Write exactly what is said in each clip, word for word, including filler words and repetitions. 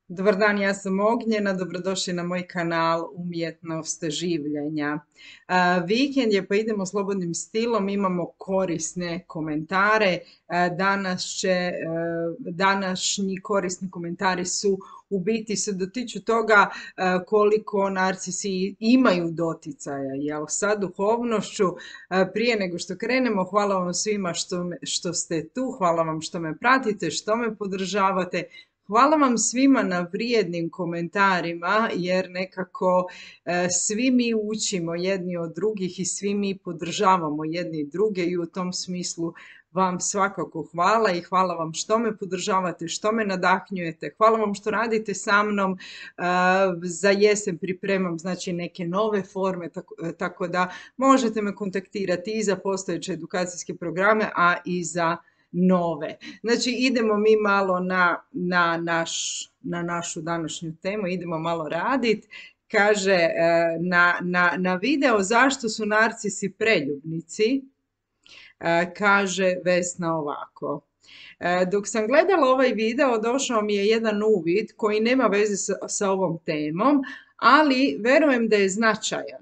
Dobar dan, ja sam Ognjena, dobrodošli na moj kanal Umjetnost življenja. A, vikend je pa idemo slobodnim stilom, imamo korisne komentare. A, danas će, e, današnji korisni komentari su u biti se dotiču toga e, koliko narcisi imaju doticaja jel, sa duhovnošću. A, prije nego što krenemo, hvala vam svima što, me- što ste tu, hvala vam što me pratite, što me podržavate. Hvala vam svima na vrijednim komentarima jer nekako e, svi mi učimo jedni od drugih i svi mi podržavamo jedni druge i u tom smislu vam svakako hvala i hvala vam što me podržavate, što me nadahnjujete. Hvala vam što radite sa mnom. E, za jesen pripremam znači neke nove forme tako, tako da možete me kontaktirati i za postojeće edukacijske programe, a i za nove. Znači idemo mi malo na, na, naš, na našu današnju temu, idemo malo raditi. Kaže e, na, na, na video zašto su narcisi preljubnici, e, kaže Vesna ovako. E, Dok sam gledala ovaj video, došao mi je jedan uvid koji nema veze sa, sa ovom temom, ali verujem da je značajan.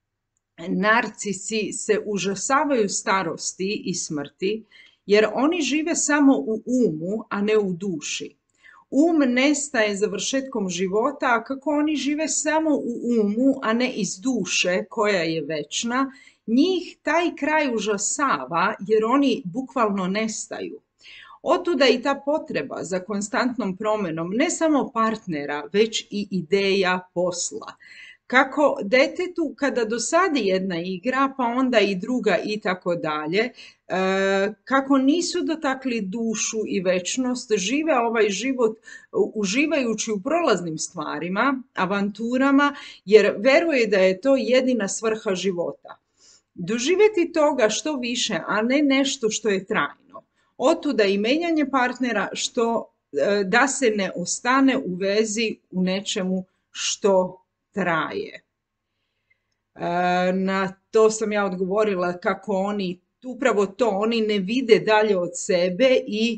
Narcisi se užasavaju starosti i smrti jer oni žive samo u umu, a ne u duši. Um nestaje završetkom života, a kako oni žive samo u umu, a ne iz duše koja je večna, njih taj kraj užasava jer oni bukvalno nestaju. Otuda i ta potreba za konstantnom promjenom ne samo partnera, već i ideja posla. Kako detetu kada dosadi jedna igra, pa onda i druga i tako dalje, kako nisu dotakli dušu i večnost, žive ovaj život uživajući u prolaznim stvarima, avanturama, jer veruje da je to jedina svrha života. Doživjeti toga što više, a ne nešto što je trajno. Otuda i menjanje partnera što da se ne ostane u vezi u nečemu što traje. Na to sam ja odgovorila kako oni, upravo to, oni ne vide dalje od sebe i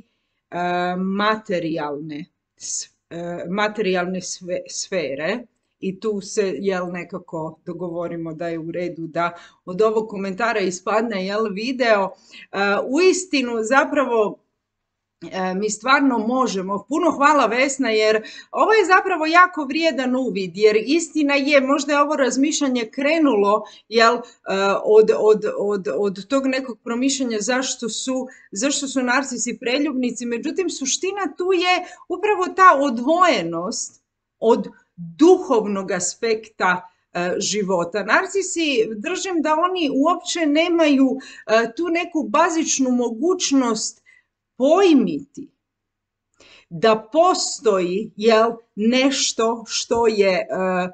materijalne, materijalne sfere i tu se jel nekako dogovorimo da je u redu da od ovog komentara ispadne jel video. Uistinu zapravo mi stvarno možemo. Puno hvala Vesna jer ovo je zapravo jako vrijedan uvid jer istina je, možda je ovo razmišljanje krenulo jel, od, od, od, od tog nekog promišljanja zašto su, zašto su narcisi preljubnici, međutim suština tu je upravo ta odvojenost od duhovnog aspekta života. Narcisi, držim da oni uopće nemaju tu neku bazičnu mogućnost pojmiti da postoji jel, nešto što je,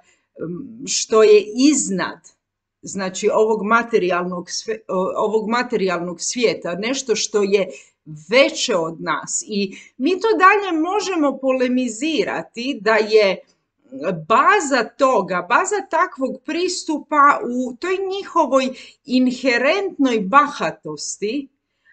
što je iznad znači ovog materijalnog, ovog materijalnog svijeta, nešto što je veće od nas. I mi to dalje možemo polemizirati da je baza toga, baza takvog pristupa u toj njihovoj inherentnoj bahatosti,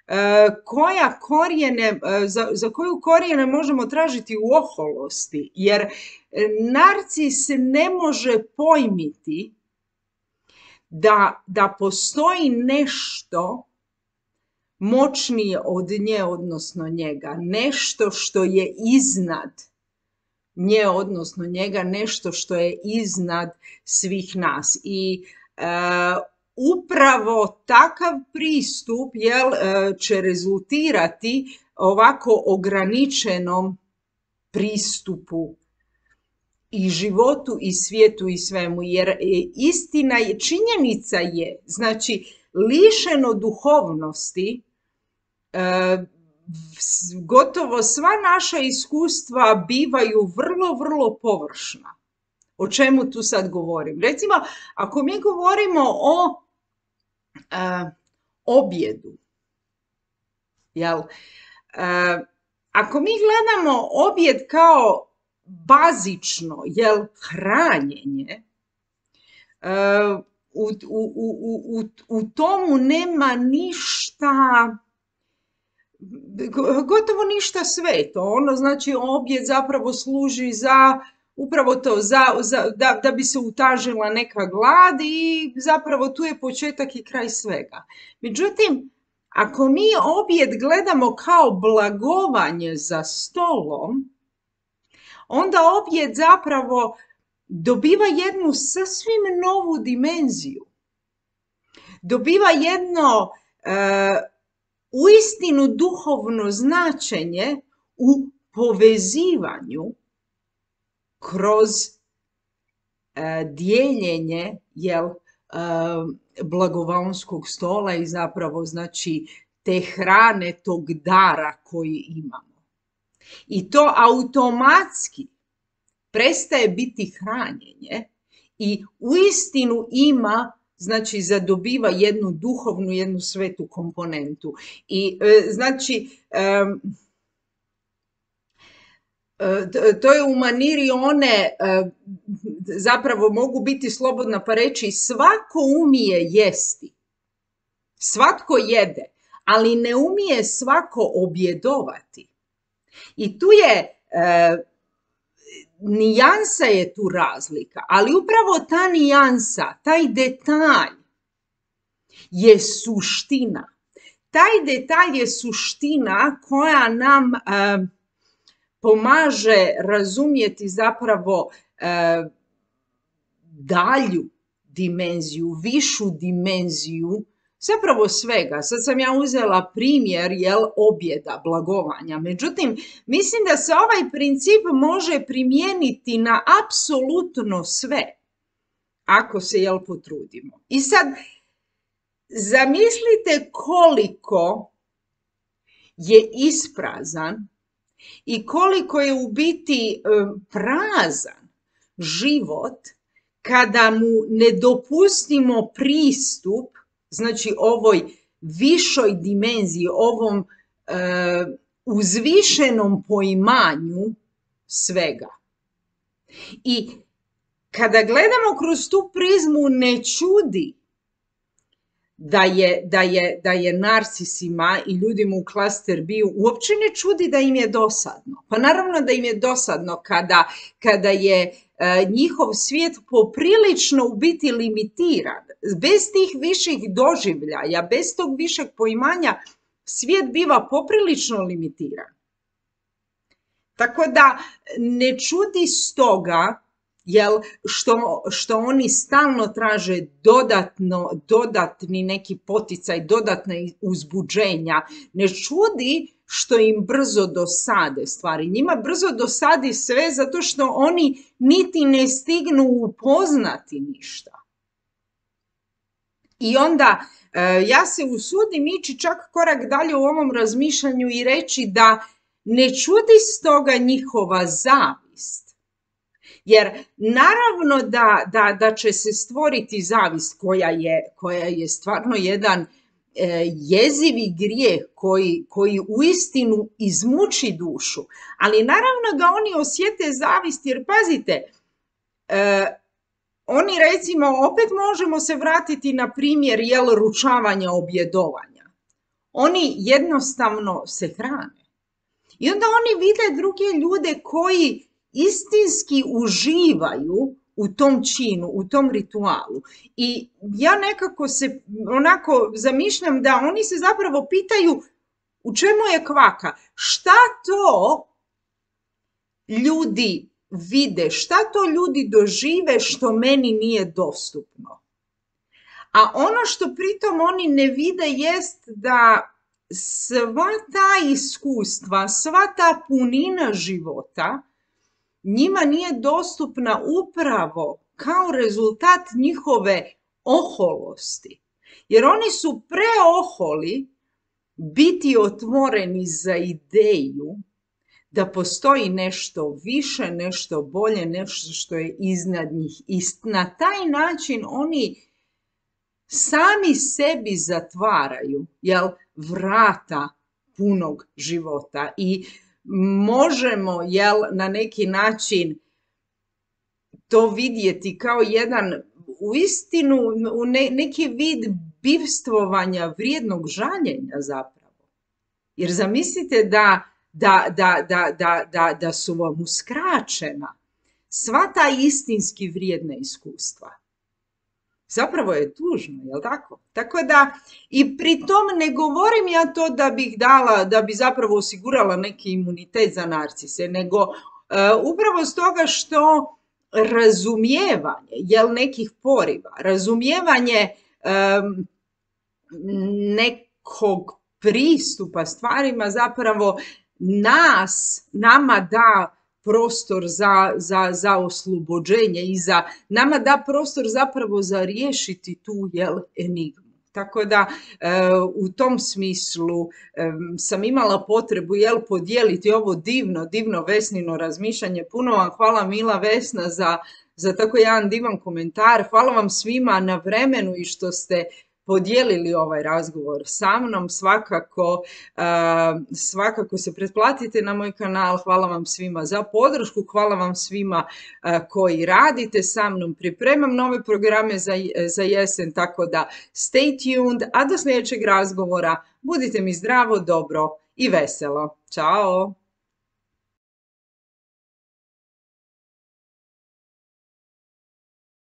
koja korijene, za, za koju korijene možemo tražiti u oholosti, jer narcis ne može pojmiti da, da postoji nešto moćnije od nje, odnosno njega, nešto što je iznad nje, odnosno njega, nešto što je iznad svih nas. I uh, upravo takav pristup jel, će rezultirati ovako ograničenom pristupu i životu i svijetu i svemu, jer istina je, činjenica je, znači lišeno duhovnosti, gotovo sva naša iskustva bivaju vrlo, vrlo površna. O čemu tu sad govorim? Recimo, ako mi govorimo o Uh, objedu. Jel? Uh, ako mi gledamo objed kao bazično jel, hranjenje, uh, u, u, u, u, u tomu nema ništa gotovo ništa sveto. Ono znači objed zapravo služi za upravo to, za, za, da, da bi se utažila neka glad i zapravo tu je početak i kraj svega. Međutim, ako mi objed gledamo kao blagovanje za stolom, onda objed zapravo dobiva jednu sasvim novu dimenziju. Dobiva jedno uh, uistinu duhovno značenje u povezivanju kroz uh, dijeljenje jel, uh, blagovaonskog stola i zapravo znači te hrane, tog dara koji imamo. I to automatski prestaje biti hranjenje i uistinu ima, znači zadobiva jednu duhovnu, jednu svetu komponentu. I e, znači, e, to je u maniri one, e, zapravo mogu biti slobodna pa reći, svako umije jesti, svatko jede, ali ne umije svako objedovati. I tu je, e, nijansa je tu razlika, ali upravo ta nijansa, taj detalj je suština. Taj detalj je suština koja nam e, pomaže razumjeti zapravo e, dalju dimenziju, višu dimenziju zapravo svega. Sad sam ja uzela primjer jel, objeda, blagovanja. Međutim, mislim da se ovaj princip može primijeniti na apsolutno sve, ako se jel, potrudimo. I sad, zamislite koliko je isprazan i koliko je u biti prazan život kada mu ne dopustimo pristup, znači ovoj višoj dimenziji, ovom e, uzvišenom poimanju svega. I kada gledamo kroz tu prizmu, ne čudi da je, da je, da je narcisima i ljudima u klaster B-u, uopće ne čudi da im je dosadno. Pa naravno da im je dosadno kada, kada je e, njihov svijet poprilično u biti limitiran. Bez tih viših doživljaja, bez tog višeg poimanja, svijet biva poprilično limitiran. Tako da ne čudi stoga, jel, što, što oni stalno traže dodatno, dodatni neki poticaj, dodatne uzbuđenja. Ne čudi što im brzo dosade stvari. Njima brzo dosadi sve zato što oni niti ne stignu upoznati ništa. I onda ja se usudim ići čak korak dalje u ovom razmišljanju i reći da ne čudi stoga njihova zavist. Jer naravno da, da, da će se stvoriti zavist koja je, koja je stvarno jedan e, jezivi grijeh koji, koji uistinu izmuči dušu. Ali naravno da oni osjete zavist jer pazite, e, oni recimo, opet možemo se vratiti na primjer jel, ručavanja, objedovanja. Oni jednostavno se hrane. I onda oni vide druge ljude koji istinski uživaju u tom činu, u tom ritualu. I ja nekako se onako zamišljam da oni se zapravo pitaju u čemu je kvaka. Šta to ljudi vide, šta to ljudi dožive što meni nije dostupno. A ono što pritom oni ne vide jest da sva ta iskustva, sva ta punina života njima nije dostupna upravo kao rezultat njihove oholosti. Jer oni su preoholi biti otvoreni za ideju da postoji nešto više, nešto bolje, nešto što je iznad njih. I na taj način oni sami sebi zatvaraju jel, vrata punog života i možemo jel, na neki način to vidjeti kao jedan uistinu ne, neki vid bivstvovanja vrijednog žaljenja zapravo. Jer zamislite da, da, da, da, da, da, da su vam uskraćena sva ta istinski vrijedna iskustva. Zapravo je tužno, jel tako? Tako da, i pri tom ne govorim ja to da bih dala, da bi zapravo osigurala neki imunitet za narcise, nego uh, upravo stoga što razumijevanje, jel, nekih poriva, razumijevanje um, nekog pristupa stvarima zapravo nas, nama da prostor za, za, za oslobođenje i za, nama da prostor zapravo za riješiti tu, jel, enigmu. Tako da e, u tom smislu e, sam imala potrebu, jel, podijeliti ovo divno, divno Vesnino razmišljanje. Puno vam hvala, mila Vesna, za, za tako jedan divan komentar. Hvala vam svima na vremenu i što ste podijelili ovaj razgovor sa mnom. Svakako, uh, svakako se pretplatite na moj kanal. Hvala vam svima za podršku, hvala vam svima uh, koji radite sa mnom. Pripremam nove programe za, za jesen, tako da stay tuned, a do sljedećeg razgovora budite mi zdravo, dobro i veselo. Ćao!